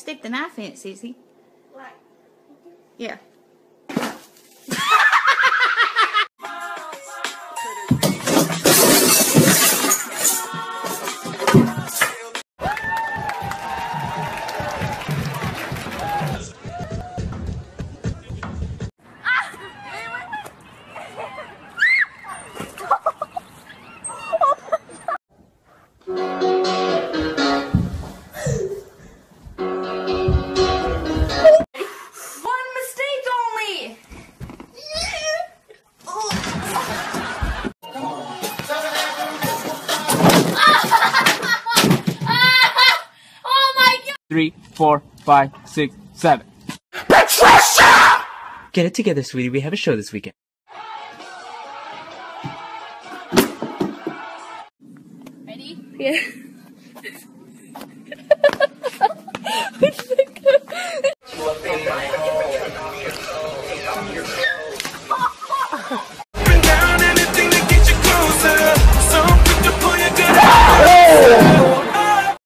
stick the knife in it, Cece. Right. Yeah. Three, 4, 5, 6, 7. Patricia! Get it together, sweetie. We have a show this weekend. Ready? Yeah. Oh my God.